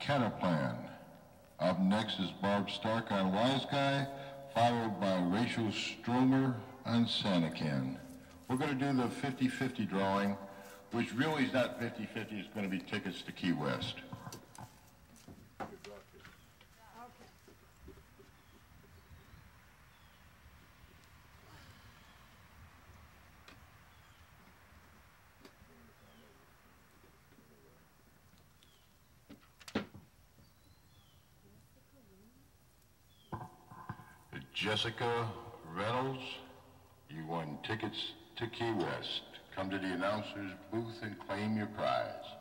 Cataplan. Up next is Barb Stark on Wise Guy, followed by Rachel Stromer on Sanacan. We're going to do the 50-50 drawing, which really is not 50-50, it's going to be tickets to Key West. Jessica Reynolds, you won tickets to Key West. Come to the announcer's booth and claim your prize.